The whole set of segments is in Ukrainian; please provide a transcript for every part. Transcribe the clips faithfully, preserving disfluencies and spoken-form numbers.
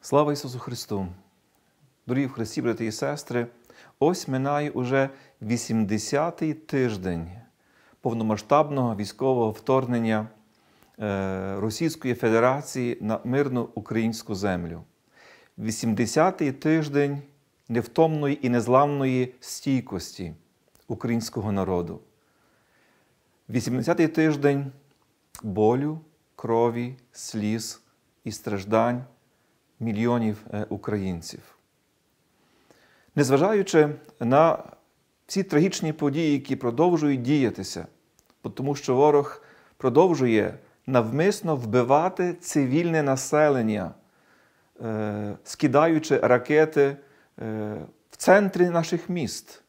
Слава Ісусу Христу! Дорогі в Христі, брати і сестри, ось минає уже вісімдесятий тиждень повномасштабного військового вторгнення Російської Федерації на мирну українську землю. вісімдесятий тиждень невтомної і незламної стійкості українського народу. вісімдесятий тиждень болю, крові, сліз і страждань мільйонів українців. Незважаючи на всі трагічні події, які продовжують діятися, тому що ворог продовжує навмисно вбивати цивільне населення, скидаючи ракети в центрі наших міст.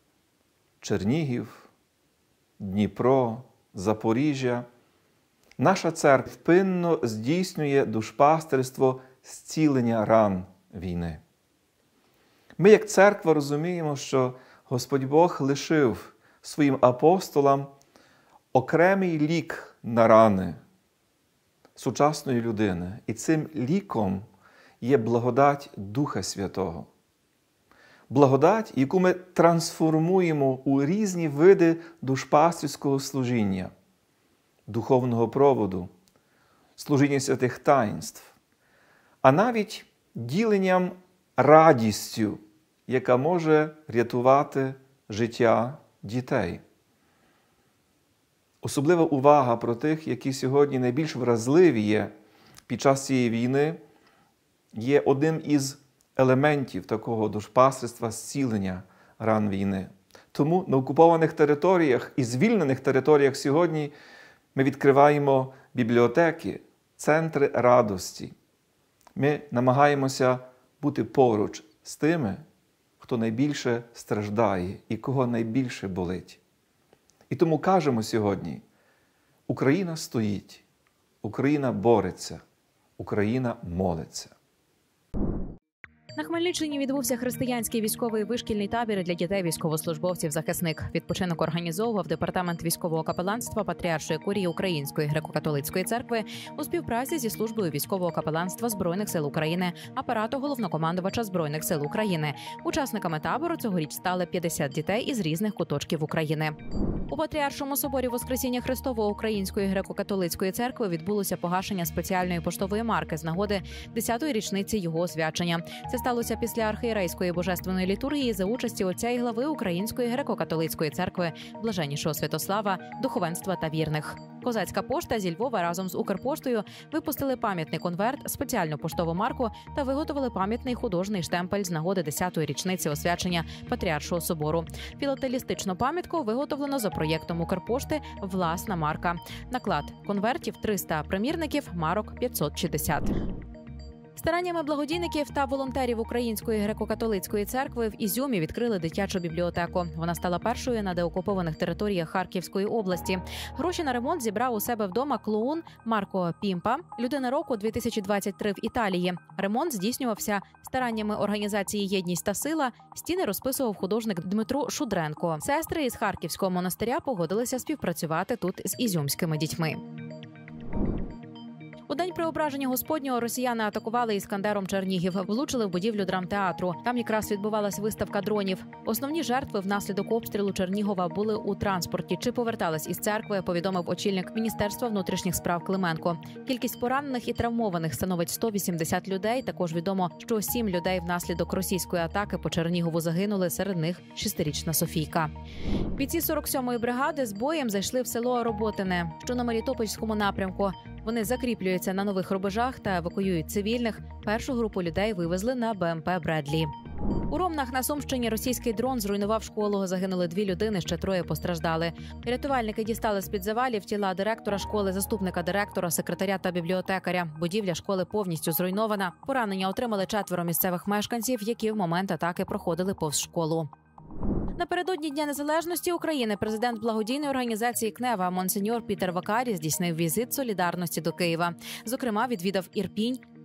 Чернігів, Дніпро, Запоріжжя. Наша церква впинно здійснює душпастерство зцілення ран війни. Ми, як церква, розуміємо, що Господь Бог лишив своїм апостолам окремий лік на рани сучасної людини. І цим ліком є благодать Духа Святого. Благодать, яку ми трансформуємо у різні види душпастерського служіння, духовного проводу, служіння святих таїнств, а навіть діленням радістю, яка може рятувати життя дітей. Особлива увага про тих, які сьогодні найбільш вразливі є під час цієї війни, є одним із елементів такого душпастерства зцілення ран війни. Тому на окупованих територіях і звільнених територіях сьогодні ми відкриваємо бібліотеки, центри радості. Ми намагаємося бути поруч з тими, хто найбільше страждає і кого найбільше болить. І тому кажемо сьогодні: Україна стоїть, Україна бореться, Україна молиться. На Хмельниччині відбувся християнський військовий вишкільний табір для дітей військовослужбовців-захисник. Відпочинок організовував Департамент військового капеланства Патріаршої курії Української греко-католицької церкви у співпраці зі службою військового капеланства Збройних сил України, апарату головнокомандувача Збройних сил України. Учасниками табору цьогоріч стали п'ятдесят дітей із різних куточків України. У Патріаршому соборі Воскресіння Христового Української греко-католицької церкви відбулося погашення спеціальної поштової марки з нагоди десятої річниці його освячення. Це сталося після архієрейської божественної літургії за участі отця і глави Української греко-католицької церкви Блаженнішого Святослава, духовенства та вірних. Козацька пошта зі Львова разом з Укрпоштою випустили пам'ятний конверт, спеціальну поштову марку та виготовили пам'ятний художній штемпель з нагоди десятої річниці освячення Патріаршого собору. Філателістичну пам'ятку виготовлено за проєктом Укрпошти «Власна марка». Наклад конвертів триста, примірників марок п'ятсот шістдесят. Стараннями благодійників та волонтерів Української греко-католицької церкви в Ізюмі відкрили дитячу бібліотеку. Вона стала першою на деокупованих територіях Харківської області. Гроші на ремонт зібрав у себе вдома клоун Марко Пімпа, людина року дві тисячі двадцять три в Італії. Ремонт здійснювався стараннями організації «Єдність та сила». Стіни розписував художник Дмитро Шудренко. Сестри із Харківського монастиря погодилися співпрацювати тут з ізюмськими дітьми. У день Преображення Господнього росіяни атакували Іскандером Чернігів, влучили в будівлю драмтеатру. Там якраз відбувалась виставка дронів. Основні жертви внаслідок обстрілу Чернігова були у транспорті. Чи повертались із церкви, повідомив очільник Міністерства внутрішніх справ Клименко. Кількість поранених і травмованих становить сто вісімдесят людей. Також відомо, що сім людей внаслідок російської атаки по Чернігову загинули, серед них шестирічна Софійка. Бійці сорок сьомої бригади з боєм зайшли в село Роботине, що на Мелітопольському напрямку. Вони закріплюються на нових рубежах та евакуюють цивільних. Першу групу людей вивезли на БМП «Бредлі». У Ромнах на Сумщині російський дрон зруйнував школу. Загинули дві людини, ще троє постраждали. Рятувальники дістали з-під завалів тіла директора школи, заступника директора, секретаря та бібліотекаря. Будівля школи повністю зруйнована. Поранення отримали четверо місцевих мешканців, які в момент атаки проходили повз школу. Напередодні Дня Незалежності України президент благодійної організації КНЕВА монсеньор Пітер Вакарі здійснив візит солідарності до Києва. Зокрема, відвідав Ірпінь,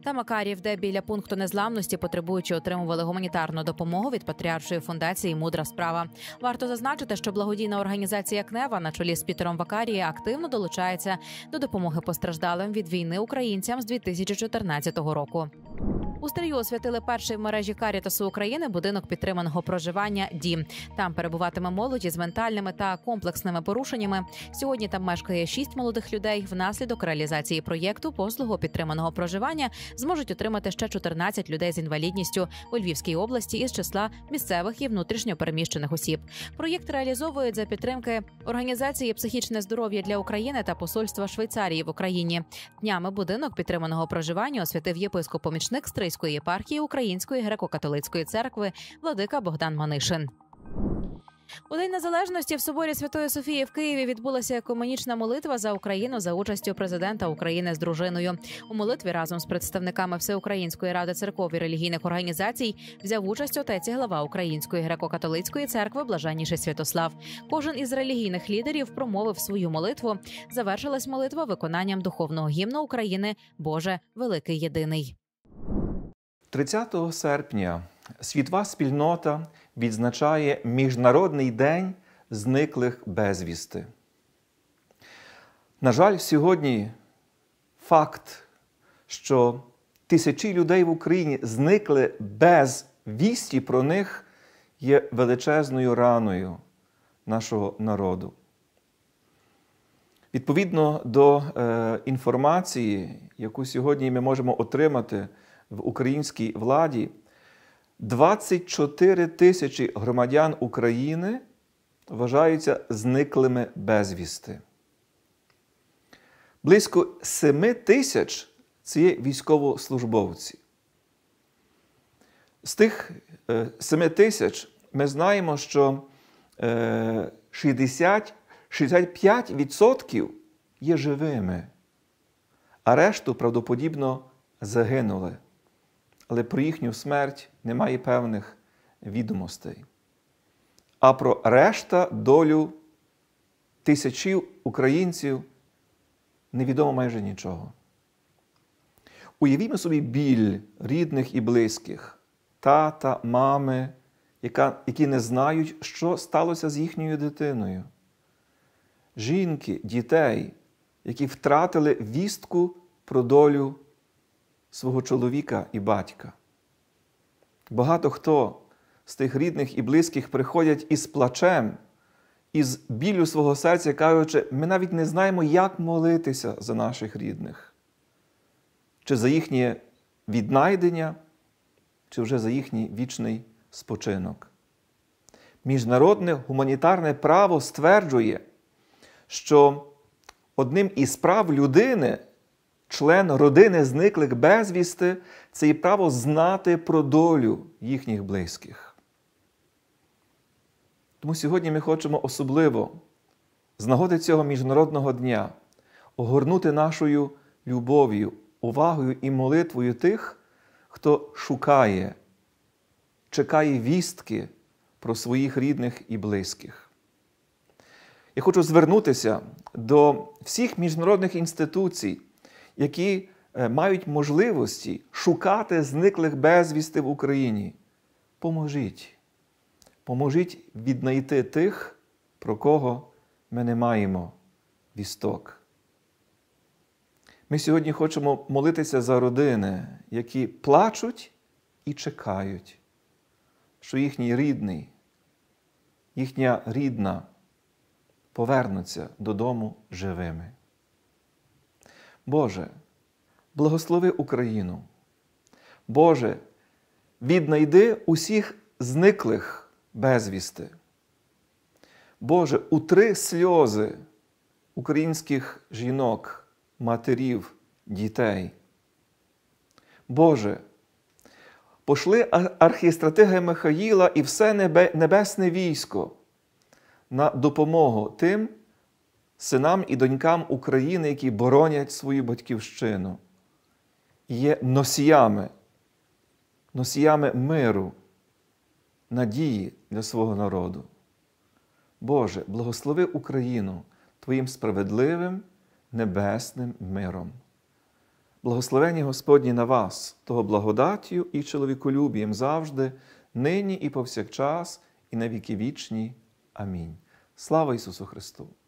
та Макарів, де біля пункту незламності потребуючі отримували гуманітарну допомогу від Патріаршої фундації «Мудра справа». Варто зазначити, що благодійна організація «Кнева» на чолі з Пітером Вакарії активно долучається до допомоги постраждалим від війни українцям з дві тисячі чотирнадцятого року. У Стрию освятили перший в мережі Карітасу України будинок підтриманого проживання «Дім». Там перебуватиме молодь із ментальними та комплексними порушеннями. Сьогодні там мешкає шість молодих людей. Внаслідок реалізації проєкту послугу підтриманого проживання зможуть отримати ще чотирнадцять людей з інвалідністю у Львівській області із числа місцевих і внутрішньо переміщених осіб. Проєкт реалізовують за підтримки Організації «Психічне здоров'я для України» та Посольства Швейцарії в Україні. Днями будинок підтриманого проживання освятив єпископ-помічник Стрийської єпархії Української греко-католицької церкви владика Богдан Манишин. У День Незалежності в соборі Святої Софії в Києві відбулася екуменічна молитва за Україну за участю президента України з дружиною. У молитві разом з представниками Всеукраїнської ради церков і релігійних організацій взяв участь отець і глава Української греко-католицької церкви Блаженніший Святослав. Кожен із релігійних лідерів промовив свою молитву. Завершилась молитва виконанням духовного гімну України «Боже, великий єдиний». тридцятого серпня світова спільнота відзначає Міжнародний день зниклих безвісти. На жаль, сьогодні факт, що тисячі людей в Україні зникли без вісті про них, є величезною раною нашого народу. Відповідно до е, інформації, яку сьогодні ми можемо отримати в українській владі, двадцять чотири тисячі громадян України вважаються зниклими безвісти. Близько семи тисяч – це є військовослужбовці. З тих семи тисяч ми знаємо, що шістдесят - шістдесят п'ять відсотків є живими, а решту, правдоподібно, загинули. Але про їхню смерть немає певних відомостей. А про решта долю тисячів українців невідомо майже нічого. Уявімо собі біль рідних і близьких, тата, мами, яка, які не знають, що сталося з їхньою дитиною. Жінки, дітей, які втратили вістку про долю свого чоловіка і батька. Багато хто з тих рідних і близьких приходять із плачем, із біллю свого серця, кажучи, ми навіть не знаємо, як молитися за наших рідних. Чи за їхнє віднайдення, чи вже за їхній вічний спочинок. Міжнародне гуманітарне право стверджує, що одним із прав людини член родини зниклих безвісти – це і право знати про долю їхніх близьких. Тому сьогодні ми хочемо особливо з нагоди цього Міжнародного дня огорнути нашою любов'ю, увагою і молитвою тих, хто шукає, чекає вістки про своїх рідних і близьких. Я хочу звернутися до всіх міжнародних інституцій, які мають можливості шукати зниклих безвісти в Україні. Поможіть. Поможіть віднайти тих, про кого ми не маємо вісток. Ми сьогодні хочемо молитися за родини, які плачуть і чекають, що їхній рідний, їхня рідна повернуться додому живими. Боже, благослови Україну. Боже, віднайди усіх зниклих безвісти. Боже, утри сльози українських жінок, матерів, дітей. Боже, пошли архістратига Михаїла і все небесне військо на допомогу тим синам і донькам України, які боронять свою батьківщину, є носіями, носіями миру, надії для свого народу. Боже, благослови Україну Твоїм справедливим небесним миром. Благословення Господні на вас, того благодаттю і чоловіколюбієм завжди, нині і повсякчас, і на віки вічні. Амінь. Слава Ісусу Христу!